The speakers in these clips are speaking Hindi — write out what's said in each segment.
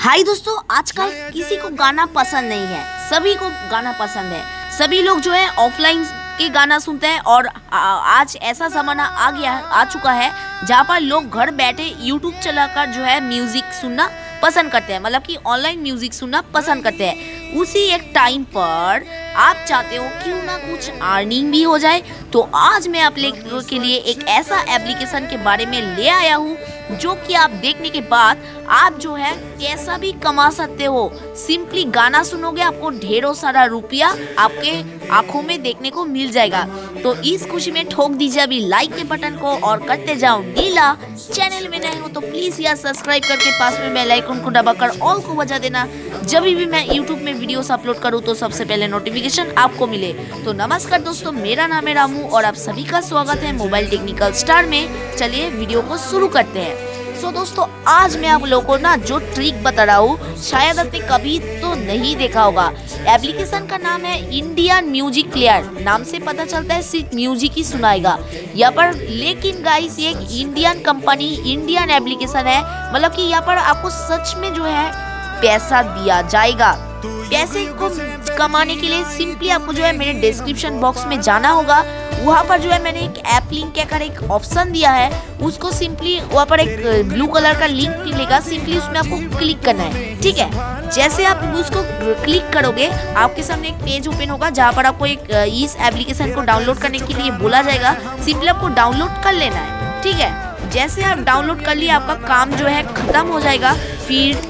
हाय दोस्तों, आजकल किसी को गाना पसंद नहीं है, सभी को गाना पसंद है। सभी लोग जो है ऑफलाइन के गाना सुनते हैं और आज ऐसा ज़माना आ चुका है जहाँ पर लोग घर बैठे यूट्यूब चलाकर जो है म्यूज़िक सुनना पसंद करते हैं, मतलब कि ऑनलाइन म्यूज़िक सुनना पसंद करते हैं। उसी एक टाइम पर आप चाहते हो क्यों ना कुछ अर्निंग भी हो जाए, तो आज मैं आप लोगों के लिए एक ऐसा एप्लीकेशन के बारे में ले आया हूँ जो कि आप देखने के बाद आप जो है कैसा भी कमा सकते हो। सिंपली गाना सुनोगे, आपको ढेरों सारा रुपया आपके आंखों में देखने को मिल जाएगा। तो इस खुशी में ठोक दीजिए अभी लाइक के बटन को और करते जाओ ढीला। चैनल में नए हो तो प्लीज यार सब्सक्राइब करके पास में बेल आइकन को दबाकर ऑल को बजा देना। जब भी मैं यूट्यूब में वीडियोस अपलोड करूँ तो सबसे पहले नोटिफिकेशन आपको मिले। तो नमस्कार दोस्तों, मेरा नाम है रामू और आप सभी का स्वागत है मोबाइल टेक्निकल स्टार में। चलिए वीडियो को शुरू करते हैं। तो दोस्तों, आज मैं आप लोगों को ना जो ट्रिक बता रहा हूँ शायद आपने कभी तो नहीं देखा होगा। एप्लीकेशन का नाम है इंडियन म्यूजिक प्लेयर। नाम से पता चलता है सिर्फ म्यूजिक ही सुनाएगा यहाँ पर, लेकिन गाइस ये एक इंडियन कंपनी, इंडियन एप्लीकेशन है। मतलब कि यहाँ पर आपको सच में जो है पैसा दिया जाएगा। पैसे को कमाने के लिए सिंपली आपको जो है मेरे डिस्क्रिप्शन बॉक्स में जाना होगा। वहाँ पर जो है मैंने एक ऐप लिंक का एक ऑप्शन दिया है, उसको सिंपली वहाँ पर एक ब्लू कलर का लिंक मिलेगा, सिंपली उसमें आपको क्लिक करना है। ठीक है, जैसे आप उसको क्लिक करोगे आपके सामने एक पेज ओपन होगा जहाँ पर आपको एक इस एप्लीकेशन को डाउनलोड करने के लिए बोला जाएगा। सिंपली आपको डाउनलोड कर लेना है। ठीक है, जैसे आप डाउनलोड कर लिए आपका काम जो है खत्म हो जाएगा। फिर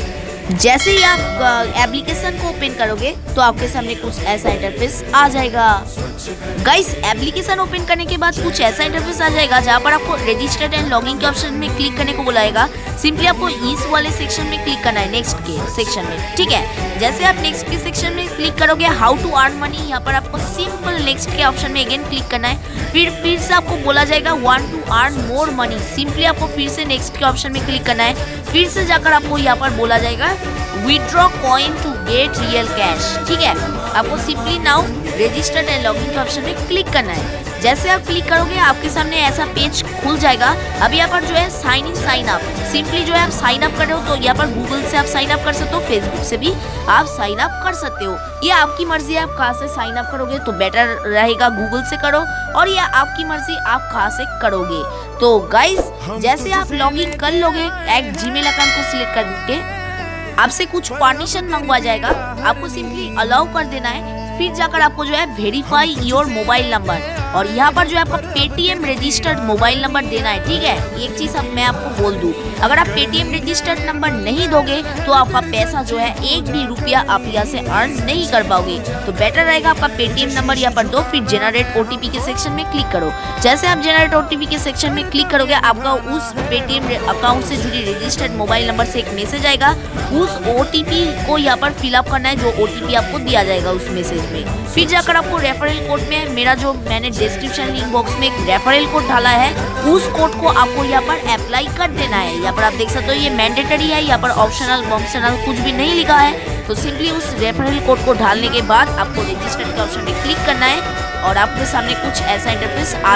जैसे ही आप एप्लीकेशन को ओपन करोगे तो आपके सामने कुछ ऐसा इंटरफेस आ जाएगा। गाइस, एप्लीकेशन ओपन करने के बाद कुछ ऐसा इंटरफेस आ जाएगा जहाँ पर आपको रजिस्टर्ड एंड लॉगिन के ऑप्शन में क्लिक करने को बुलाएगा। सिंपली आपको इस वाले सेक्शन में क्लिक करना है, नेक्स्ट के सेक्शन में। ठीक है, जैसे आप नेक्स्ट के सेक्शन में क्लिक करोगे हाउ टू अर्न मनी, यहाँ पर आपको सिंपल नेक्स्ट के ऑप्शन में अगेन क्लिक करना है। फिर से आपको बोला जाएगा want to earn more money, simply आपको फिर से नेक्स्ट के ऑप्शन में क्लिक करना है। फिर से जाकर आपको यहाँ पर बोला जाएगा withdraw coin to get real cash. ठीक है, आपको simply now registered and login के ऑप्शन में क्लिक करना है। जैसे आप क्लिक करोगे आपके सामने ऐसा पेज खुल जाएगा। अब यहाँ पर जो है sign in sign up, simply जो है आप साइन अप कर रहे हो तो यहाँ पर गूगल से आप साइन अप कर सकते हो, फेसबुक से भी आप साइन अप कर सकते हो। ये आपकी मर्जी है, आप कहाँ से साइन अप करोगे तो बेटर रहेगा, गूगल से करो, और यह आपकी मर्जी आप कहाँ से करोगे। तो गाइज, जैसे आप लॉगिन कर लोगे एक जीमेल अकाउंट को सिलेक्ट करके आपसे कुछ परमिशन मंगवा जाएगा, आपको सिंपली अलाउ कर देना है। फिर जाकर आपको जो है वेरीफाई योर मोबाइल नंबर, और यहाँ पर जो है आपका पेटीएम रजिस्टर्ड मोबाइल नंबर देना है। ठीक है, एक चीज अब मैं आपको बोल दूं, अगर आप पेटीएम रजिस्टर्ड नंबर नहीं दोगे तो आपका पैसा जो है एक भी रुपया आप यहाँ से अर्न नहीं कर पाओगे। तो बेटर रहेगा आपका पेटीएम नंबर यहाँ पर दो, फिर जनरेट ओटीपी के सेक्शन में क्लिक करो। जैसे आप जनरेट ओटीपी के सेक्शन में क्लिक करोगे आपका उस पेटीएम अकाउंट से जुड़ी रजिस्टर्ड मोबाइल नंबर से एक मैसेज आएगा। उस ओटीपी को यहाँ पर फिलअप करना है, जो ओटीपी आपको दिया जाएगा उस मैसेज में। फिर जाकर आपको रेफरल कोड में, मेरा जो मैंने डिस्क्रिप्शन लिंक बॉक्स में एक रेफरल कोड डाला है, उस कोड को आपको यहाँ पर अप्लाई कर देना है। यहाँ पर आप देख सकते हो ये मैंडेटरी है, यहाँ पर ऑप्शनल ऑप्शनल कुछ भी नहीं लिखा है। तो सिंपली उस रेफरल कोड को डालने के बाद आपको रजिस्टर के ऑप्शन में क्लिक करना है और आपके सामने कुछ ऐसा इंटरफेस आ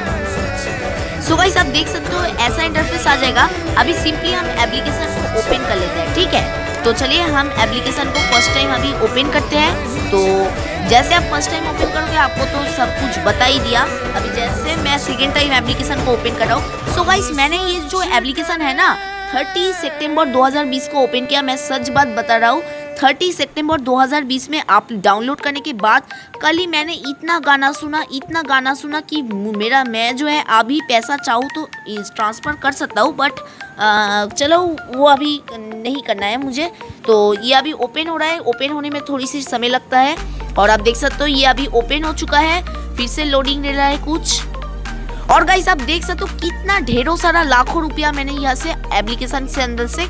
जाएगा। सो गाइस, आप देख सकते हो ऐसा इंटरफेस आ जाएगा। अभी सिंपली हम एप्लीकेशन को ओपन कर लेते हैं। ठीक है, तो चलिए हम एप्लीकेशन को फर्स्ट टाइम अभी ओपन करते हैं। तो जैसे आप फर्स्ट टाइम ओपन करोगे आपको तो सब कुछ बता ही दिया। अभी जैसे मैं सेकेंड टाइम एप्लीकेशन को ओपन कर रहा हूँ। सो गाइस, मैंने ये जो एप्लीकेशन है ना 30 सितंबर 2020 को ओपन किया। मैं सच बात बता रहा हूँ, 30 सितंबर 2020 में आप डाउनलोड करने के बाद कल ही मैंने इतना गाना सुना कि मैं जो है अभी पैसा चाहूँ तो ट्रांसफ़र कर सकता हूँ, बट चलो वो अभी नहीं करना है मुझे। तो ये अभी ओपन हो रहा है, ओपन होने में थोड़ी सी समय लगता है, और आप देख सकते हो ये अभी ओपन हो चुका है। फिर से लोडिंग ले रहा है कुछ, और गाइस आप देख सकते हो कितना ढेरों सारा लाखों रुपया मैंने यहाँ से एप्लीकेशन से अंदर से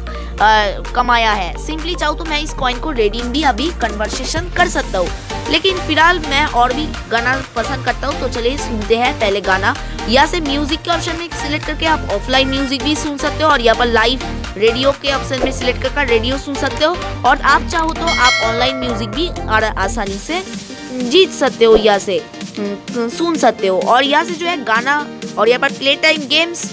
कमाया है। सिंपली चाहूँ तो मैं इस कॉइन को रिडीम भी अभी कन्वर्सेशन कर सकता हूँ, लेकिन फिलहाल मैं और भी गाना पसंद करता हूँ। तो चलिए सुनते हैं पहले गाना। यहाँ से म्यूजिक के ऑप्शन में सिलेक्ट करके आप ऑफलाइन म्यूजिक भी सुन सकते हो, और यहाँ पर लाइव रेडियो के ऑप्शन में सिलेक्ट करके रेडियो सुन सकते हो, और आप चाहो तो आप ऑनलाइन म्यूजिक भी आसानी से जीत सकते हो, यहाँ से सुन सकते हो। और यहाँ से जो है गाना, और यहाँ पर play time games,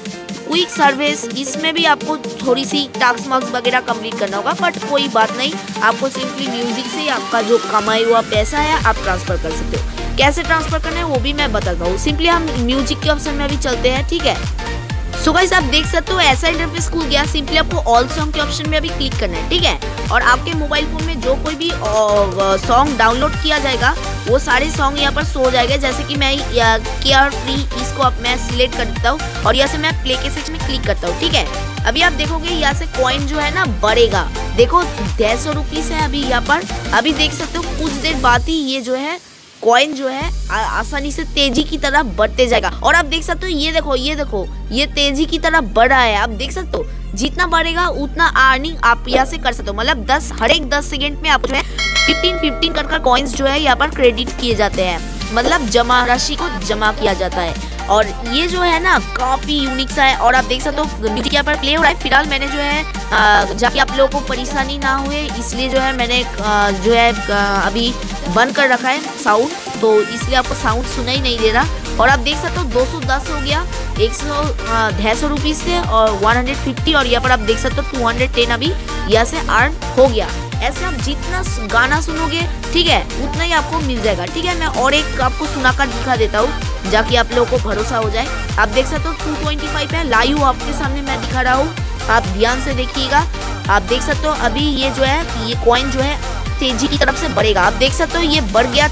quick service, इसमें भी आपको थोड़ी सी टास्क मार्क्स वगैरह कंप्लीट करना होगा, बट कोई बात नहीं, आपको सिंपली म्यूजिक से आपका जो कमाई हुआ पैसा है आप ट्रांसफर कर सकते हो। कैसे ट्रांसफर करना है वो भी मैं बताता हूँ। सिंपली हम म्यूजिक के ऑप्शन में अभी चलते हैं, ठीक है। सो गाइस आप देख सकते हो ऐसा इंटरफेस खुल गया। सिंपली आपको ऑल सॉन्ग के ऑप्शन में अभी क्लिक करना है, ठीक है। और आपके मोबाइल फोन में जो कोई भी सॉन्ग डाउनलोड किया जाएगा वो सारे सॉन्ग यहाँ पर शो हो जाएगा। जैसे कि मैं केयर फ्री इसको अब मैं सिलेक्ट कर देता हूँ और यहाँ से मैं प्ले के सेक्शन में क्लिक करता हूँ, ठीक है। अभी आप देखोगे यहाँ से कॉइन जो है ना बढ़ेगा। देखो 150 रुपीज है अभी यहाँ पर। अभी देख सकते हो कुछ देर बाद ही ये जो है कॉइन जो है आसानी से तेजी की तरह बढ़ते जाएगा। और आप देख सकते हो ये देखो ये तेजी की तरह बढ़ रहा है। आप देख सकते हो जितना बढ़ेगा उतना अर्निंग आप यहाँ से कर सकते हो। मतलब हर एक 10 सेकेंड में आप जो है 15 कर कॉइन्स जो है यहाँ पर क्रेडिट किए जाते हैं, मतलब जमा राशि को जमा किया जाता है। और ये जो है ना काफी यूनिक सा है। और आप देख सकते हो म्यूजिक यहाँ पर प्ले हो रहा है। फिलहाल मैंने जो है जाके आप लोगों को परेशानी ना हुए इसलिए जो है मैंने जो है अभी बंद कर रखा है साउंड, तो इसलिए आपको साउंड सुना ही नहीं दे रहा। और आप देख सकते हो 210 हो गया, 150 रुपीज से और 150 और यहाँ पर आप देख सकते हो 210 अभी यहाँ से अर्न हो गया। ऐसे आप जितना गाना सुनोगे, ठीक है, उतना ही आपको मिल जाएगा, ठीक है। मैं और एक आपको सुनाकर दिखा देता हूँ जाकि आप लोगों को भरोसा हो जाए। आप देख सकते हो 225 है, लाइव आपके सामने मैं दिखा रहा हूँ, आप ध्यान से देखिएगा। आप देख सकते हो अभी ये जो है ये कॉइन जो है तेजी की तरफ से बढ़ेगा। आप देख सकते हो ये बढ़ गया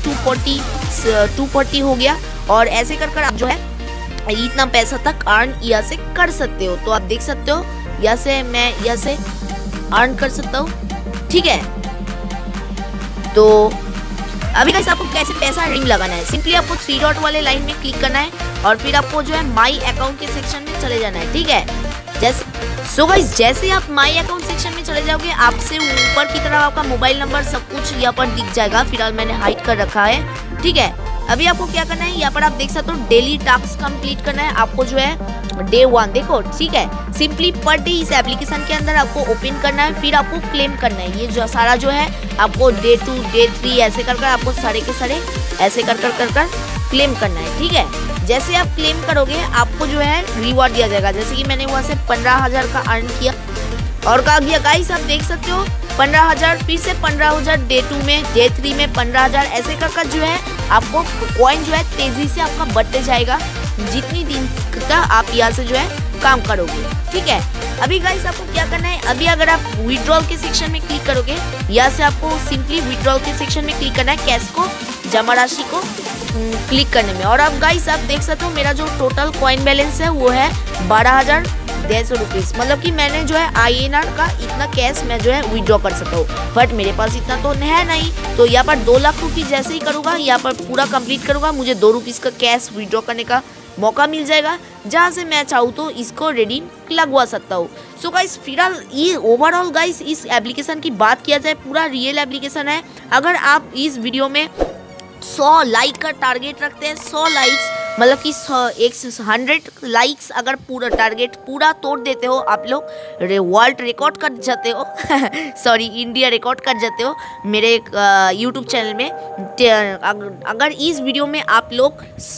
240 हो गया। और ऐसे कर आप जो है इतना पैसा तक अर्न यहाँ से कर सकते हो। तो आप देख सकते हो यहाँ से मैं यहाँ से अर्न कर सकता हूँ, ठीक है। तो अभी गाइस आपको कैसे पैसा रिंग लगाना है, सिंपली आपको 3 डॉट वाले लाइन में क्लिक करना है और फिर आपको जो है माई अकाउंट के सेक्शन में चले जाना है, ठीक है। जैसे आप माई अकाउंट सेक्शन में चले जाओगे आपसे ऊपर की तरफ आपका मोबाइल नंबर सब कुछ यहाँ पर दिख जाएगा। फिलहाल मैंने हाइड कर रखा है, ठीक है। अभी आपको क्या करना है, यहाँ पर आप देख सकते हो डेली टास्क कंप्लीट करना है आपको जो है डे 1, देखो, ठीक है। सिंपली पर डे इस एप्लीकेशन के अंदर आपको ओपन करना है, फिर आपको क्लेम करना है। ये जो सारा जो है आपको डे 2 डे 3 ऐसे कर आपको सारे के सारे ऐसे कर क्लेम करना है, ठीक है। जैसे आप क्लेम करोगे आपको जो है रिवॉर्ड दिया जाएगा। जैसे कि मैंने वहाँ से 15,000 का अर्न किया और कहा गया गाइस आप देख सकते हो 15,000, फिर से 15,000 डे 2 में, डे 3 में 15,000 ऐसे कर जो है आपको कॉइन जो है तेजी से आपका बढ़ते जाएगा जितनी दिन तक आप यहाँ से जो है काम करोगे, ठीक है। अभी गाइस आपको क्या करना है, अभी अगर आप विड्रॉल के सेक्शन में क्लिक करोगे यहाँ से आपको सिंपली विड्रॉल के सेक्शन में क्लिक करना है, कैश को जमा राशि को क्लिक करने में। और अब गाइस आप देख सकते हो मेरा जो टोटल कॉइन बैलेंस है वो है 12,150 रुपीज। मतलब कि मैंने जो है INR का इतना कैश मैं जो है विड्रॉ कर सकता हूँ, बट मेरे पास इतना तो है नहीं। तो यहाँ पर 2 लाख रुपये जैसे ही करूँगा, यहाँ पर पूरा कंप्लीट करूँगा, मुझे 2 रुपीज़ का कैश विड्रॉ करने का मौका मिल जाएगा, जहाँ से मैं चाहूँ तो इसको रिडीम लगवा सकता हूँ। सो गाइस फिलहाल ये ओवरऑल गाइस इस एप्लीकेशन की बात किया जाए पूरा रियल एप्लीकेशन है। अगर आप इस वीडियो में 100 लाइक का टारगेट रखते हैं, 100 लाइक्स मतलब कि 100 लाइक्स अगर पूरा टारगेट पूरा तोड़ देते हो आप लोग, वर्ल्ड रिकॉर्ड कर जाते हो सॉरी इंडिया रिकॉर्ड कर जाते हो मेरे यूट्यूब चैनल में। अगर इस वीडियो में आप लोग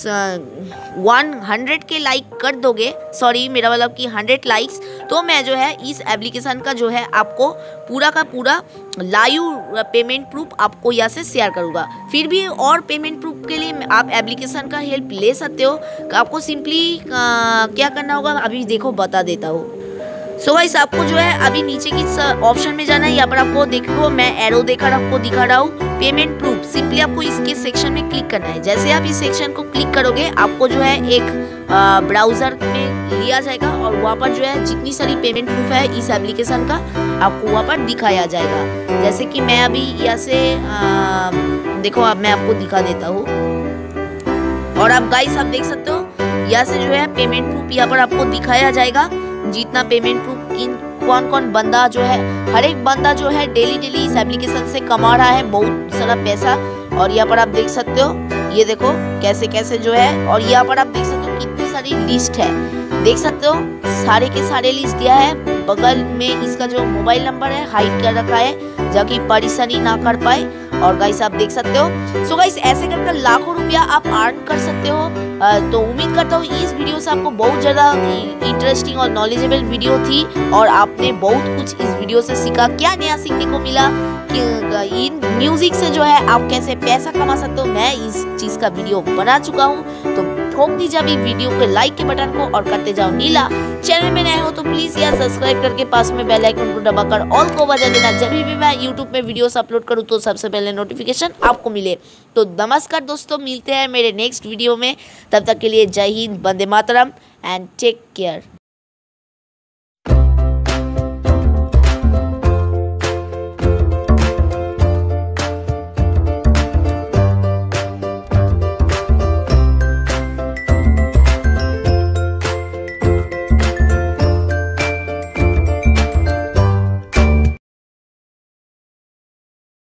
100 के लाइक कर दोगे, सॉरी मेरा मतलब कि 100 लाइक्स, तो मैं जो है इस एप्लीकेशन का जो है आपको पूरा का पूरा लाइव पेमेंट प्रूफ आपको यहाँ से शेयर करूँगा। फिर भी और पेमेंट प्रूफ के लिए आप एप्लीकेशन का हेल्प ले सकते हो। आपको सिंपली क्या करना होगा अभी देखो बता देता हूँ। सो गाइस आपको जो है अभी नीचे की ऑप्शन में जाना है। यहाँ पर आपको देखो मैं एरो देकर आपको दिखा रहा हूँ पेमेंट प्रूफ। सिंपली आपको इसके सेक्शन में क्लिक करना है। जैसे आप इस सेक्शन को क्लिक करोगे आपको जो है एक ब्राउजर में लिया जाएगा और वहाँ पर जो है जितनी सारी पेमेंट प्रूफ है इस एप्लीकेशन का आपको वहाँ पर दिखाया जाएगा। जैसे कि मैं अभी यहाँ से देखो अब मैं आपको दिखा देता हूँ। और आप गाइस आप देख सकते हो यहाँ से जो है पेमेंट प्रूफ यहाँ पर आपको दिखाया जाएगा। जितना पेमेंट प्रूफ कौन कौन बंदा जो है, हर एक बंदा जो है डेली इस एप्लीकेशन से कमा रहा है बहुत सारा पैसा। और यहाँ पर आप देख सकते हो, ये देखो कैसे कैसे जो है। और यहाँ पर आप देख सकते हो कितनी सारी लिस्ट है, देख सकते हो सारे के सारे लिस्ट दिया है। बगल में इसका जो मोबाइल नंबर है हाइड कर रखा है जाकि परेशानी ना कर पाए। और गाइस आप देख सकते हो। सो गाइस ऐसे कर लाखों रुपया आप अर्न कर सकते हो। तो उम्मीद करता हूँ इस वीडियो से आपको बहुत ज़्यादा इंटरेस्टिंग और नॉलेजेबल वीडियो थी और आपने बहुत कुछ इस वीडियो से सीखा। क्या नया सीखने को मिला कि इन म्यूजिक से जो है आप कैसे पैसा कमा सकते हो, मैं इस चीज़ का वीडियो बना चुका हूँ। तो ठोक दीजिए अभी वीडियो के लाइक के बटन को और करते जाओ नीला। चैनल में नए हो तो प्लीज यार सब्सक्राइब करके पास में बेल आइकन को दबाकर ऑल को बजा देना। जब भी मैं यूट्यूब में वीडियोस अपलोड करूँ तो सबसे पहले नोटिफिकेशन आपको मिले। तो नमस्कार दोस्तों, मिलते हैं मेरे नेक्स्ट वीडियो में। तब तक के लिए जय हिंद, वंदे मातरम एंड टेक केयर।